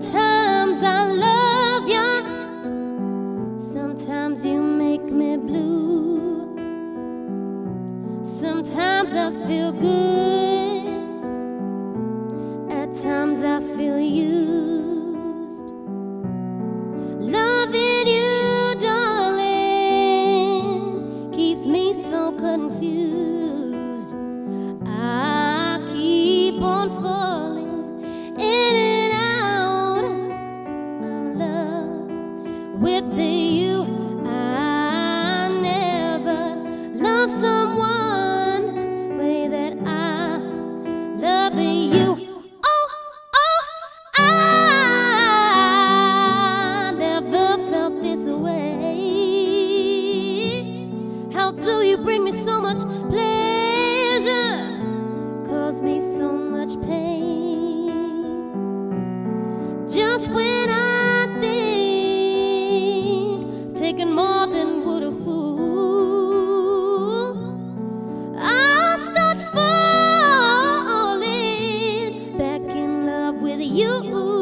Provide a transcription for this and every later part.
Sometimes I love you, sometimes you make me blue. Sometimes I feel good, at times I feel used. Loving you, darling, keeps me so confused. I keep on falling in and out of love with you. I never love someone way that I love you. Oh, I never felt this way. How do you bring me so much pleasure, cause me so much pain? Just when I think taking more than would a fool, I start falling back in love with you.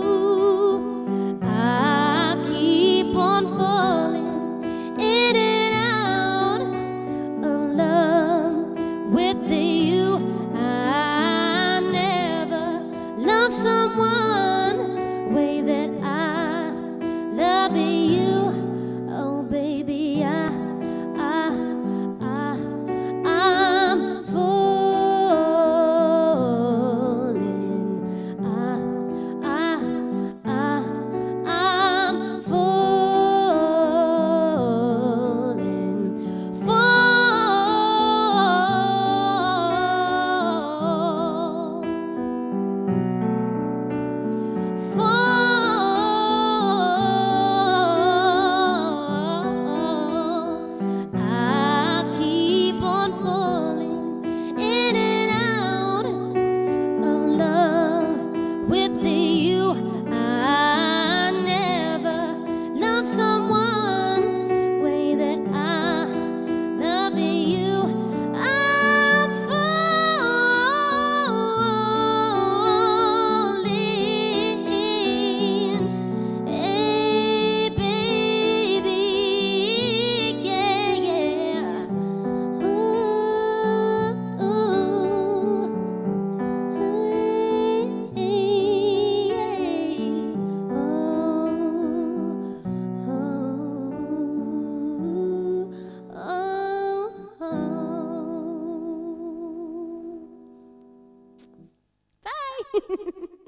I keep on falling in and out of love with you. I never love someone way that I love you. Oh baby, I'm falling. I'm falling. I keep on falling in and out of love with you. I never love someone way that I love you. I'm falling, hey baby, yeah, yeah. Bye.